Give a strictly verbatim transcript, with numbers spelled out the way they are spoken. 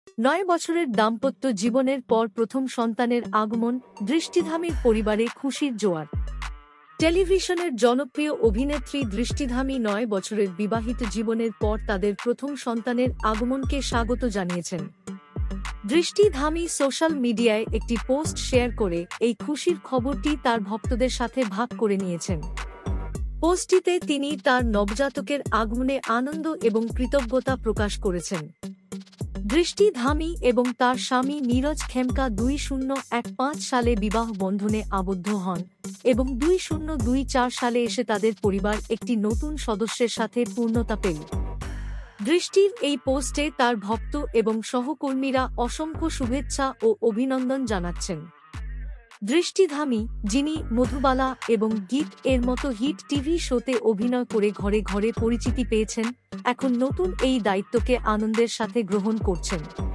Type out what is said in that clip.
নয় বছরের দাম্পত্য জীবনের পর প্রথম সন্তানের আগমন, দৃষ্টিধামীর পরিবারে খুশির জোয়ার। টেলিভিশনের জনপ্রিয় অভিনেত্রী দৃষ্টিধামী নয় বছরের বিবাহিত জীবনের পর তাদের প্রথম সন্তানের আগমনকে স্বাগত জানিয়েছেন। দৃষ্টিধামী সোশ্যাল মিডিয়ায় একটি পোস্ট শেয়ার করে এই খুশির খবরটি তার ভক্তদের সাথে ভাগ করে নিয়েছেন। পোস্টটিতে তিনি তার নবজাতকের আগমনে আনন্দ এবং কৃতজ্ঞতা প্রকাশ করেছেন। দৃষ্টিধামী এবং তার স্বামী নীরজ খেমকা দুই শূন্য এক পাঁচ সালে বিবাহ বন্ধনে আবদ্ধ হন এবং দুই শূন্য দুই চার সালে এসে তাদের পরিবার একটি নতুন সদস্যের সাথে পূর্ণতা পেল। দৃষ্টির এই পোস্টে তার ভক্ত এবং সহকর্মীরা অসংখ্য শুভেচ্ছা ও অভিনন্দন জানাচ্ছেন। দৃষ্টিধামী, যিনি মধুবালা এবং গীত এর মতো হিট টিভি শোতে অভিনয় করে ঘরে ঘরে পরিচিতি পেয়েছেন, এখন নতুন এই দায়িত্বকে আনন্দের সাথে গ্রহণ করছেন।